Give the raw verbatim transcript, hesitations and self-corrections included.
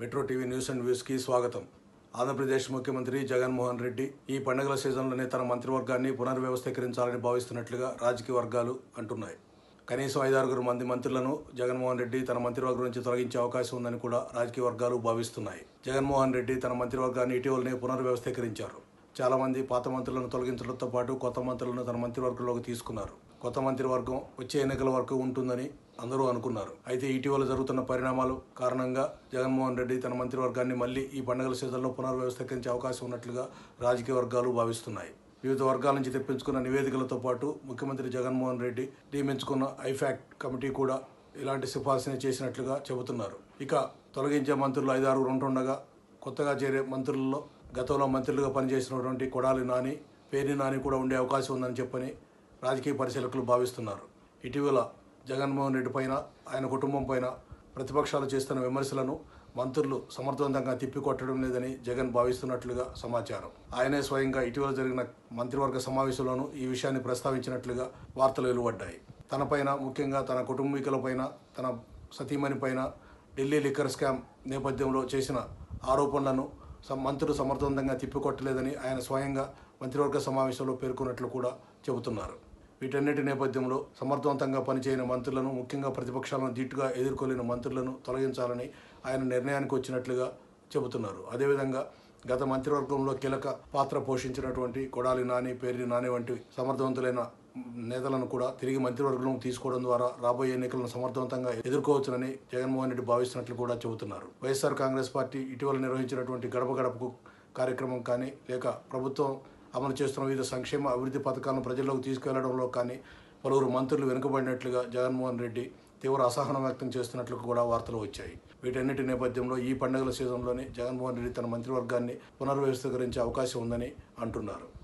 Metro TV news and views కి స్వాగతం. ఆంధ్రప్రదేశ్ ముఖ్యమంత్రి జగన్మోహన్ రెడ్డి ఈ పండుగల సీజన్లోనే తన మంత్రివర్గాన్ని పునర్వ్యవస్థీకరించాలని భావిస్తున్నట్లుగా రాజకీయ వర్గాలు అంటున్నాయి. కనీసం ఐదారుగురు మంది మంత్రులను జగన్మోహన్ రెడ్డి తన మంత్రివర్గం నుంచి తొలగించే అవకాశం ఉందని కూడా రాజకీయ వర్గాలు భావిస్తున్నాయి. జగన్మోహన్ రెడ్డి తన మంత్రివర్గాన్ని ఇటీవలనే పునర్వ్యవస్థీకరించారు. చాలా మంది పాత మంత్రులను తొలగించడంతో పాటు కొత్త మంత్రులను తన మంత్రివర్గంలోకి తీసుకున్నారు. కొత్త మంత్రివర్గం వచ్చే ఎన్నికల వరకు ఉంటుందని అందరూ అనుకున్నారు. అయితే ఇటీవల జరుగుతున్న పరిణామాలు కారణంగా జగన్మోహన్ రెడ్డి తన మంత్రివర్గాన్ని మళ్లీ ఈ పండుగల సీజన్లో పునర్వ్యవస్థీకరించే అవకాశం ఉన్నట్లుగా రాజకీయ వర్గాలు భావిస్తున్నాయి. వివిధ వర్గాల నుంచి తెప్పించుకున్న నివేదికలతో పాటు ముఖ్యమంత్రి జగన్మోహన్ రెడ్డి నియమించుకున్న ఐఫాక్ట్ కమిటీ కూడా ఇలాంటి సిఫార్సుని చేసినట్లుగా చెబుతున్నారు. ఇక తొలగించే మంత్రులు ఐదారుగురు ఉంటుండగా కొత్తగా చేరే మంత్రులలో గతంలో మంత్రులుగా పనిచేసినటువంటి కొడాలి నాని, పేర్ని నాని కూడా ఉండే అవకాశం ఉందని చెప్పని రాజకీయ పరిశీలకులు భావిస్తున్నారు. ఇటీవల జగన్మోహన్ రెడ్డి పైన, ఆయన కుటుంబం పైన ప్రతిపక్షాలు చేస్తున్న విమర్శలను మంత్రులు సమర్థవంతంగా తిప్పికొట్టడం లేదని జగన్ భావిస్తున్నట్లుగా సమాచారం. ఆయనే స్వయంగా ఇటీవల జరిగిన మంత్రివర్గ సమావేశంలోనూ ఈ విషయాన్ని ప్రస్తావించినట్లుగా వార్తలు వెలువడ్డాయి. తనపైన, ముఖ్యంగా తన కుటుంబీకులపైన, తన సతీమణి పైన ఢిల్లీ లిక్కర్ స్కామ్ నేపథ్యంలో చేసిన ఆరోపణలను మంత్రులు సమర్థవంతంగా తిప్పికొట్టలేదని ఆయన స్వయంగా మంత్రివర్గ సమావేశంలో పేర్కొన్నట్లు కూడా చెబుతున్నారు. వీటన్నిటి నేపథ్యంలో సమర్థవంతంగా పనిచేయని మంత్రులను, ముఖ్యంగా ప్రతిపక్షాలను ధీటుగా ఎదుర్కోలేని మంత్రులను తొలగించాలని ఆయన నిర్ణయానికి వచ్చినట్లుగా చెబుతున్నారు. అదేవిధంగా గత మంత్రివర్గంలో కీలక పాత్ర పోషించినటువంటి కొడాలి నాని, పేర్ని నాని వంటి సమర్థవంతులైన నేతలను కూడా తిరిగి మంత్రివర్గంలో తీసుకోవడం ద్వారా రాబోయే ఎన్నికలను సమర్థవంతంగా ఎదుర్కోవచ్చునని జగన్మోహన్ రెడ్డి భావిస్తున్నట్లు కూడా చెబుతున్నారు. వైఎస్ఆర్ కాంగ్రెస్ పార్టీ ఇటీవల నిర్వహించినటువంటి గడప గడపకు కార్యక్రమం కానీ, లేక ప్రభుత్వం అమలు చేస్తున్న వివిధ సంక్షేమ అభివృద్ధి పథకాలను ప్రజల్లోకి తీసుకెళ్లడంలో కానీ పలువురు మంత్రులు వెనుకబడినట్లుగా జగన్మోహన్ రెడ్డి తీవ్ర అసహనం వ్యక్తం చేస్తున్నట్లు కూడా వార్తలు వచ్చాయి. వీటన్నిటి నేపథ్యంలో ఈ పండుగల సీజన్లోనే జగన్మోహన్ రెడ్డి తన మంత్రివర్గాన్ని పునర్వ్యవస్థీకరించే అవకాశం ఉందని అంటున్నారు.